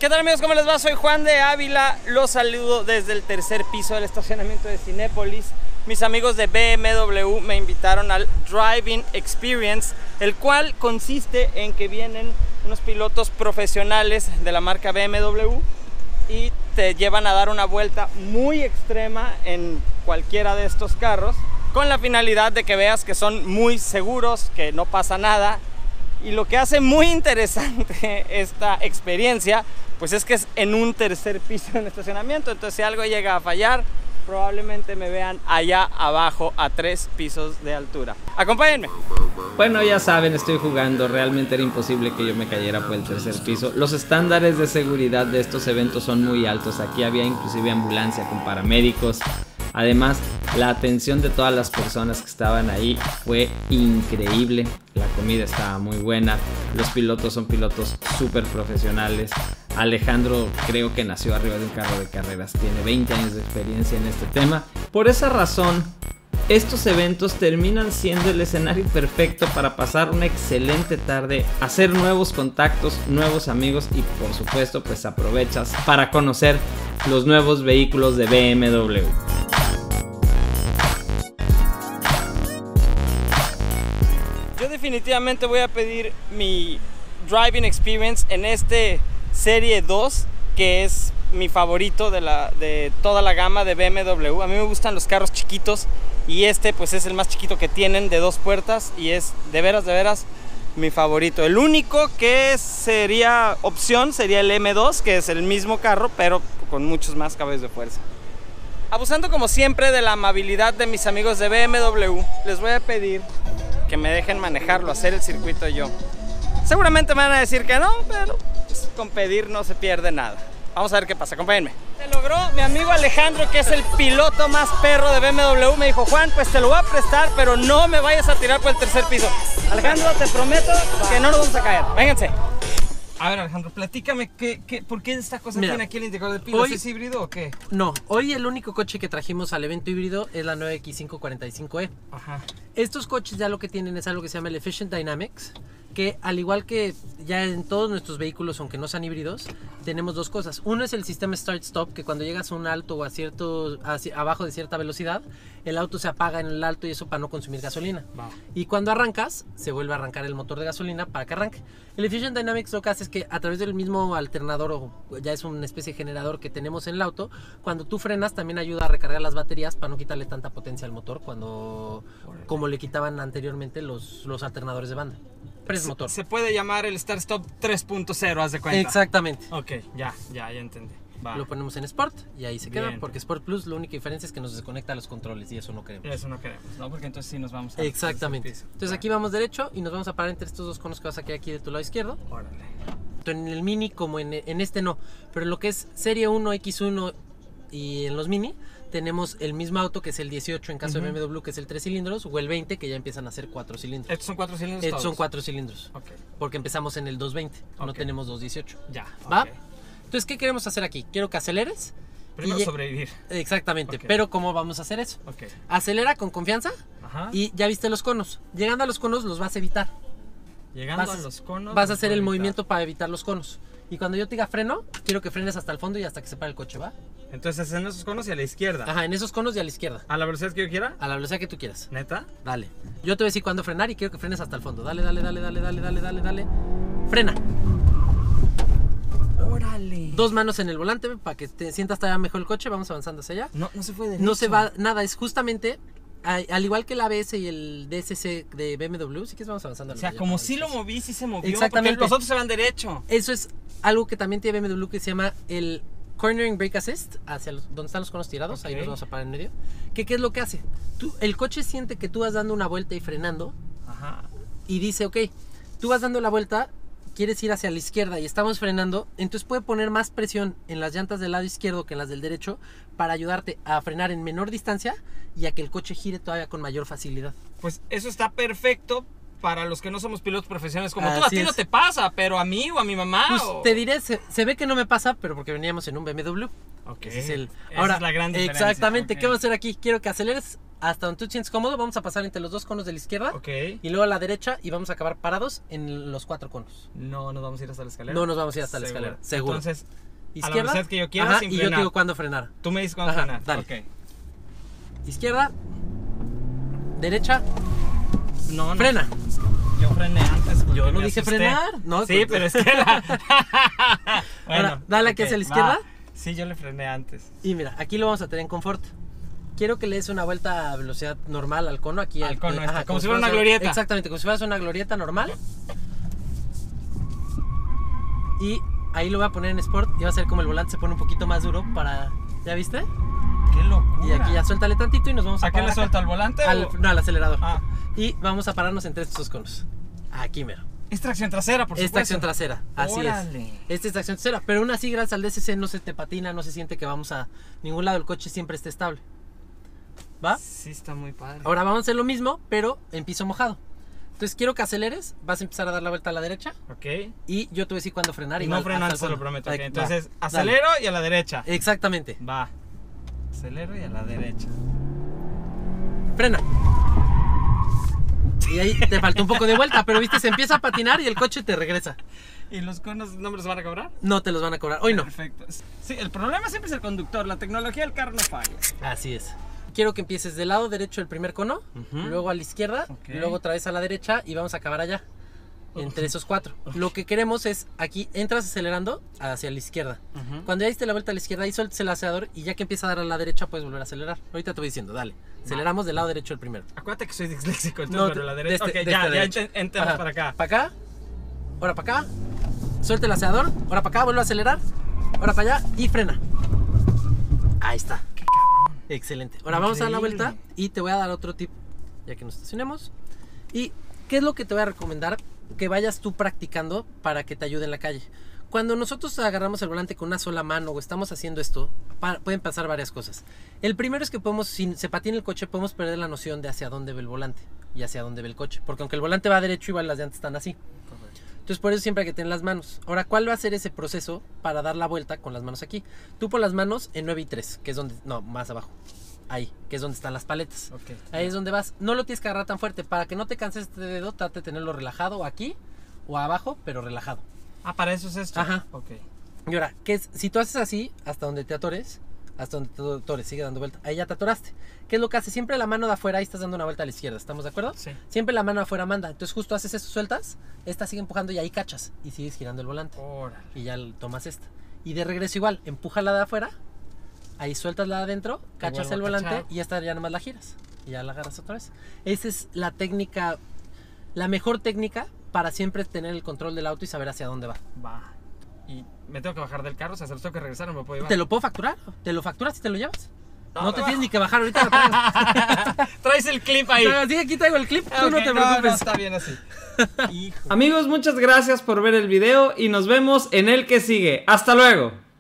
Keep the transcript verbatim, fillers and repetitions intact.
¿Qué tal, amigos? ¿Cómo les va? Soy Juan de Ávila. Los saludo desde el tercer piso del estacionamiento de Cinépolis. Mis amigos de B M W me invitaron al Driving Experience, el cual consiste en que vienen unos pilotos profesionales de la marca B M W y te llevan a dar una vuelta muy extrema en cualquiera de estos carros, con la finalidad de que veas que son muy seguros, que no pasa nada. Y lo que hace muy interesante esta experiencia, pues es que es en un tercer piso en estacionamiento. Entonces, si algo llega a fallar, probablemente me vean allá abajo a tres pisos de altura. Acompáñenme. Bueno, ya saben, estoy jugando. Realmente era imposible que yo me cayera por el tercer piso. Los estándares de seguridad de estos eventos son muy altos. Aquí había inclusive ambulancia con paramédicos. Además, la atención de todas las personas que estaban ahí fue increíble. La comida estaba muy buena. Los pilotos son pilotos súper profesionales. Alejandro creo que nació arriba de un carro de carreras. Tiene veinte años de experiencia en este tema. Por esa razón, estos eventos terminan siendo el escenario perfecto para pasar una excelente tarde, hacer nuevos contactos, nuevos amigos y por supuesto pues aprovechas para conocer los nuevos vehículos de B M W. Yo definitivamente voy a pedir mi Driving Experience en este Serie dos, que es mi favorito de, la, de toda la gama de B M W. A mí me gustan los carros chiquitos y este pues es el más chiquito que tienen, de dos puertas, y es de veras, de veras mi favorito. El único que sería opción sería el M dos, que es el mismo carro pero con muchos más caballos de fuerza. Abusando como siempre de la amabilidad de mis amigos de B M W, les voy a pedir que me dejen manejarlo, hacer el circuito yo. Seguramente me van a decir que no, pero pues, con pedir no se pierde nada. Vamos a ver qué pasa, acompáñenme. Se logró. Mi amigo Alejandro, que es el piloto más perro de B M W, me dijo: Juan, pues te lo voy a prestar, pero no me vayas a tirar por el tercer piso. Alejandro, te prometo que no nos vamos a caer. Vénganse. A ver, Alejandro, platícame, ¿qué, qué, ¿por qué esta cosa Mira, tiene aquí el indicador de pilas? Hoy, ¿es híbrido o qué? No, hoy el único coche que trajimos al evento híbrido es la nueva X cinco cuarenta y cinco E. Ajá. Estos coches ya lo que tienen es algo que se llama el Efficient Dynamics, que al igual que ya en todos nuestros vehículos, aunque no sean híbridos, tenemos dos cosas. Uno es el sistema Start-Stop, que cuando llegas a un alto o a cierto, a, abajo de cierta velocidad, el auto se apaga en el alto y eso para no consumir gasolina. Wow. Y cuando arrancas, se vuelve a arrancar el motor de gasolina para que arranque. El Efficient Dynamics lo que hace es que a través del mismo alternador, o ya es una especie de generador que tenemos en el auto, cuando tú frenas también ayuda a recargar las baterías para no quitarle tanta potencia al motor cuando, como le quitaban anteriormente los, los alternadores de banda. Se, motor. Se puede llamar el Start Stop tres punto cero, haz de cuenta. Exactamente. Ok, ya, ya, ya entendí. Va. Lo ponemos en Sport y ahí se Bien. queda, porque Sport Plus la única diferencia es que nos desconecta los controles y eso no queremos. Eso no queremos, ¿no? Porque entonces sí nos vamos a... Exactamente. Entonces aquí vamos derecho y nos vamos a parar entre estos dos conos que vas a quedar aquí de tu lado izquierdo. Órale. En el Mini como en, en este no, pero en lo que es Serie uno, X uno y en los Mini tenemos el mismo auto, que es el dieciocho en caso uh-huh. de B M W, que es el tres cilindros, o el veinte, que ya empiezan a ser cuatro cilindros. ¿Estos son cuatro cilindros? Estos todos? son cuatro cilindros. Okay. Porque empezamos en el dos veinte, okay. No tenemos dos dieciocho. Ya. ¿Va? Okay. Entonces, ¿qué queremos hacer aquí? Quiero que aceleres. Primero y sobrevivir. Exactamente. Okay. Pero ¿cómo vamos a hacer eso? Okay. Acelera con confianza. Ajá. Y ya viste los conos. Llegando a los conos los vas a evitar. Llegando vas, a los conos. Vas a hacer el evitar. movimiento para evitar los conos. Y cuando yo te diga freno, quiero que frenes hasta el fondo y hasta que se pare el coche, ¿va? Entonces en esos conos y a la izquierda. Ajá, en esos conos y a la izquierda. ¿A la velocidad que yo quiera? A la velocidad que tú quieras. ¿Neta? Dale. Yo te voy a decir cuándo frenar y quiero que frenes hasta el fondo. Dale, dale, dale, dale, dale, dale, dale, dale. Frena. Órale. Dos manos en el volante para que te sientas todavía mejor el coche. Vamos avanzando hacia allá. No, no se fue derecho. No se va nada, es justamente... Al igual que el A B S y el D S C de B M W, sí que vamos avanzando. O sea, como si lo moví, sí se movió. Exactamente. Porque los otros se van derecho. Eso es algo que también tiene B M W, que se llama el Cornering Brake Assist, hacia los, donde están los conos tirados. Okay. Ahí nos vamos a parar en medio. ¿Qué, qué es lo que hace? Tú, el coche siente que tú vas dando una vuelta y frenando. Ajá. Y dice, ok, tú vas dando la vuelta, quieres ir hacia la izquierda y estamos frenando, entonces puede poner más presión en las llantas del lado izquierdo que en las del derecho para ayudarte a frenar en menor distancia y a que el coche gire todavía con mayor facilidad. Pues eso está perfecto para los que no somos pilotos profesionales como Así tú. A ti es. no te pasa, pero a mí o a mi mamá. Pues o... te diré, se, se ve que no me pasa, pero porque veníamos en un B M W. Ok. Ese es el... Esa Ahora, es la gran diferencia. Exactamente. Okay. ¿Qué vamos a hacer aquí? Quiero que aceleres hasta donde tú te sientes cómodo. Vamos a pasar entre los dos conos de la izquierda. Ok. Y luego a la derecha y vamos a acabar parados en los cuatro conos. No nos vamos a ir hasta la escalera. No nos vamos a ir hasta la Seguro. escalera, seguro. Entonces, Izquierda. a la velocidad que yo quiera, Ajá, sin y yo frenar. te digo cuándo frenar. Tú me dices cuándo Ajá, frenar. dale. Ok. Izquierda. Derecha. No, no. Frena. Yo frené antes. porque Yo no me dije asusté. frenar. No, Sí, pues- pero es que la... bueno, Ahora, dale aquí ok, hacia la izquierda. va. Sí, yo le frené antes. Y mira, aquí lo vamos a tener en confort. Quiero que le des una vuelta a velocidad normal al cono. Aquí Al cono, eh, este, como si fuera una fuera- glorieta. Exactamente, como si fuera una glorieta normal. Y ahí lo voy a poner en Sport y va a ser como el volante se pone un poquito más duro para... ¿Ya viste? ¡Qué locura! Y aquí ya suéltale tantito y nos vamos a, ¿A qué parar le acá. suelta? ¿Al volante Al, o...? no, al acelerador. Ah. Y vamos a pararnos entre estos conos. Aquí mero. Es tracción trasera, por Es supuesto. tracción trasera, así Órale. es. Esta es tracción trasera, pero aún así gracias al D C C no se te patina, no se siente que vamos a ningún lado, el coche siempre está estable. ¿Va? Sí, está muy padre. Ahora vamos a hacer lo mismo, pero en piso mojado. Entonces quiero que aceleres, vas a empezar a dar la vuelta a la derecha Ok. y yo te voy a decir cuándo frenar. Y igual no freno hasta antes, te el lo fondo. prometo. Va, ok. Entonces, va, acelero y a la derecha. dale. Exactamente. Va. Acelero y a la derecha. Frena. Y ahí te faltó un poco de vuelta, pero viste, se empieza a patinar y el coche te regresa. ¿Y los conos no me los van a cobrar? No te los van a cobrar, hoy no. Perfecto. Sí, el problema siempre es el conductor. La tecnología del carro no falla. Así es. Quiero que empieces del lado derecho el primer cono, Ujú. luego a la izquierda, Ok. luego otra vez a la derecha y vamos a acabar allá. Entre esos cuatro. Lo que queremos es, aquí entras acelerando hacia la izquierda. Ujú. Cuando ya diste la vuelta a la izquierda, ahí sueltes el acelerador y ya que empieza a dar a la derecha puedes volver a acelerar. Ahorita te voy diciendo, dale. Aceleramos del lado derecho el primero. Acuérdate que soy disléxico, entonces, No, pero la de derecha. este- ok, de ya, este ya derecho. ent- entramos Ajá. para acá. Para acá, ahora para acá. Suelta el acelerador, ahora para acá, vuelve a acelerar. Ahora para allá y frena. Ahí está. Qué cabrón. Excelente. Ahora vamos a dar la Increíble. vuelta y te voy a dar otro tip ya que nos estacionemos. ¿Y qué es lo que te voy a recomendar? Que vayas tú practicando para que te ayude en la calle. Cuando nosotros agarramos el volante con una sola mano o estamos haciendo esto, pa- pueden pasar varias cosas. El primero es que podemos, si se patina el coche, podemos perder la noción de hacia dónde ve el volante y hacia dónde ve el coche. Porque aunque el volante va derecho, igual las llantas están así. Entonces por eso siempre hay que tener las manos. Ahora, ¿cuál va a ser ese proceso para dar la vuelta con las manos aquí? Tú pon las manos en nueve y tres, que es donde... No, más abajo. Ahí, que es donde están las paletas. Ok. Ahí es donde vas. No lo tienes que agarrar tan fuerte. Para que no te canses este dedo, trate de tenerlo relajado aquí o abajo, pero relajado. Ah, para eso es esto. Ajá. Ok. Y ahora, ¿qué es? Si tú haces así, hasta donde te atores, hasta donde te atores, sigue dando vuelta. Ahí ya te atoraste. ¿Qué es lo que hace? Siempre la mano de afuera, ahí estás dando una vuelta a la izquierda. ¿Estamos de acuerdo? Sí. Siempre la mano de afuera manda. Entonces justo haces eso, sueltas, esta sigue empujando y ahí cachas. Y sigues girando el volante. Órale. Y ya tomas esta. Y de regreso igual, empuja la de afuera. Ahí sueltas la de adentro, cachas vuelvo el a volante cachar. y esta ya nomás la giras. Y ya la agarras otra vez. Esa es la técnica, la mejor técnica para siempre tener el control del auto y saber hacia dónde va. Va. Y me tengo que bajar del carro, o sea, se los tengo que regresar, no me puedo llevar. ¿Te lo puedo facturar? ¿Te lo facturas y te lo llevas? No, No, me te bajo. tienes ni que bajar, ahorita lo traigo. Traes el clip ahí. Sí, aquí traigo el clip, tú Ok, no te no, preocupes. no, está bien así. Hijo. Amigos, muchas gracias por ver el video y nos vemos en el que sigue. ¡Hasta luego!